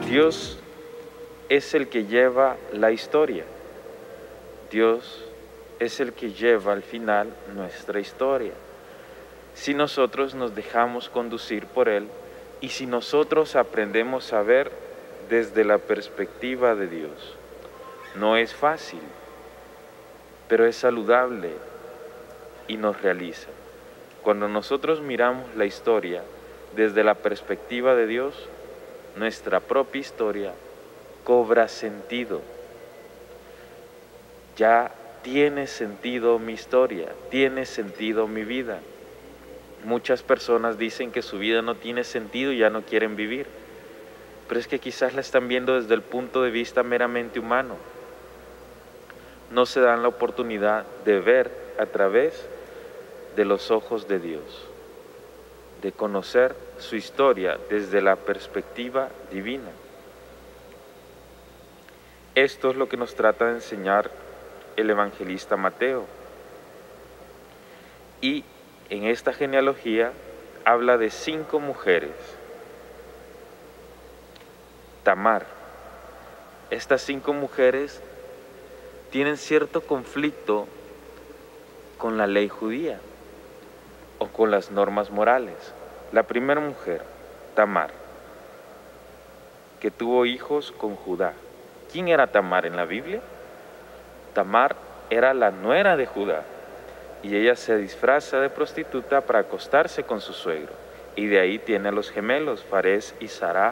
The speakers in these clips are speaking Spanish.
Dios es el que lleva la historia. Dios es el que lleva al final nuestra historia. Si nosotros nos dejamos conducir por Él y si nosotros aprendemos a ver desde la perspectiva de Dios. No es fácil, pero es saludable y nos realiza. Cuando nosotros miramos la historia desde la perspectiva de Dios, nuestra propia historia cobra sentido. Ya tiene sentido mi historia, tiene sentido mi vida. Muchas personas dicen que su vida no tiene sentido y ya no quieren vivir, pero es que quizás la están viendo desde el punto de vista meramente humano. No se dan la oportunidad de ver a través de los ojos de Dios, de conocer su historia desde la perspectiva divina. Esto es lo que nos trata de enseñar el evangelista Mateo. Y en esta genealogía habla de 5 mujeres. Tamar. Estas 5 mujeres tienen cierto conflicto con la ley judía o con las normas morales. La primera mujer, Tamar, que tuvo hijos con Judá. ¿Quién era Tamar en la Biblia? Tamar era la nuera de Judá y ella se disfraza de prostituta para acostarse con su suegro, y de ahí tiene a los gemelos, Farés y Sará.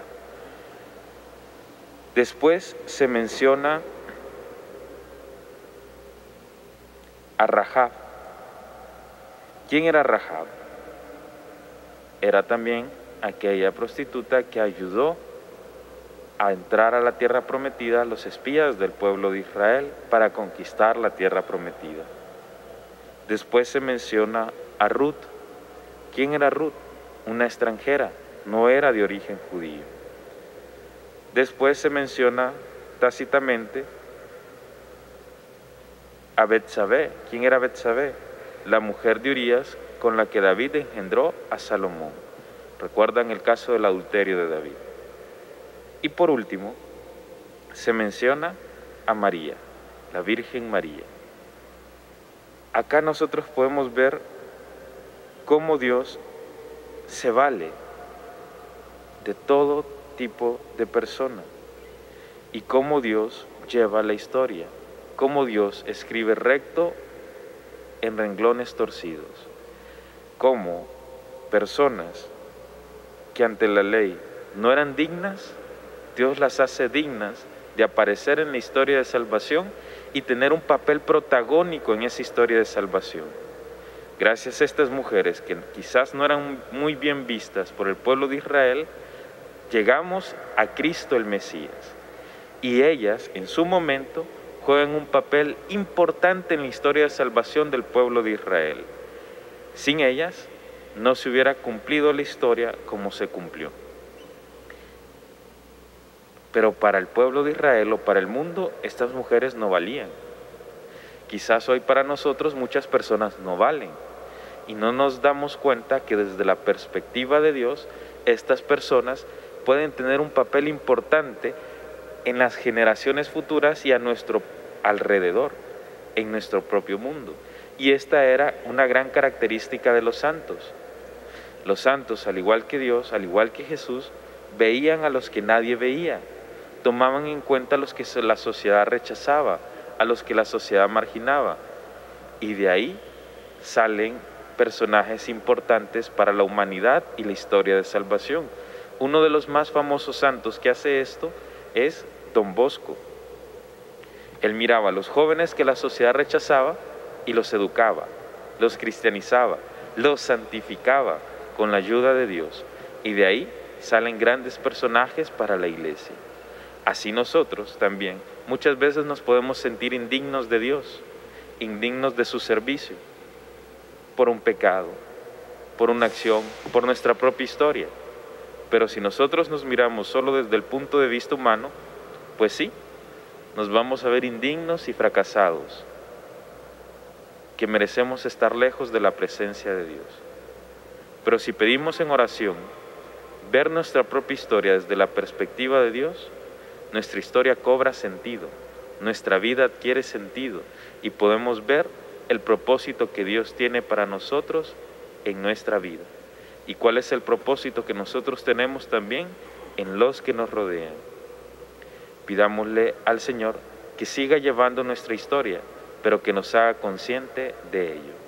Después se menciona a Rahab. ¿Quién era Rahab? Era también aquella prostituta que ayudó a entrar a la tierra prometida a los espías del pueblo de Israel para conquistar la tierra prometida. Después se menciona a Ruth. ¿Quién era Ruth? Una extranjera, no era de origen judío. Después se menciona tácitamente a Betsabé. ¿Quién era Betsabé? La mujer de Urías con la que David engendró a Salomón. ¿Recuerdan el caso del adulterio de David? Y por último, se menciona a María, la Virgen María. Acá nosotros podemos ver cómo Dios se vale de todo tipo de persona y cómo Dios lleva la historia, cómo Dios escribe recto en renglones torcidos, cómo personas que ante la ley no eran dignas, Dios las hace dignas de aparecer en la historia de salvación y tener un papel protagónico en esa historia de salvación. Gracias a estas mujeres que quizás no eran muy bien vistas por el pueblo de Israel, llegamos a Cristo el Mesías. Y ellas, en su momento, juegan un papel importante en la historia de salvación del pueblo de Israel. Sin ellas, no se hubiera cumplido la historia como se cumplió. Pero para el pueblo de Israel o para el mundo, estas mujeres no valían. Quizás hoy para nosotros muchas personas no valen y no nos damos cuenta que desde la perspectiva de Dios, estas personas pueden tener un papel importante en las generaciones futuras y a nuestro alrededor, en nuestro propio mundo. Y esta era una gran característica de los santos. Los santos, al igual que Dios, al igual que Jesús, veían a los que nadie veía. Tomaban en cuenta a los que la sociedad rechazaba, a los que la sociedad marginaba. Y de ahí salen personajes importantes para la humanidad y la historia de salvación. Uno de los más famosos santos que hace esto es Don Bosco. Él miraba a los jóvenes que la sociedad rechazaba y los educaba, los cristianizaba, los santificaba con la ayuda de Dios. Y de ahí salen grandes personajes para la iglesia. Así nosotros también muchas veces nos podemos sentir indignos de Dios, indignos de su servicio, por un pecado, por una acción, por nuestra propia historia. Pero si nosotros nos miramos solo desde el punto de vista humano, pues sí, nos vamos a ver indignos y fracasados, que merecemos estar lejos de la presencia de Dios. Pero si pedimos en oración, ver nuestra propia historia desde la perspectiva de Dios, nuestra historia cobra sentido, nuestra vida adquiere sentido y podemos ver el propósito que Dios tiene para nosotros en nuestra vida. ¿Y cuál es el propósito que nosotros tenemos también en los que nos rodean? Pidámosle al Señor que siga llevando nuestra historia, pero que nos haga consciente de ello.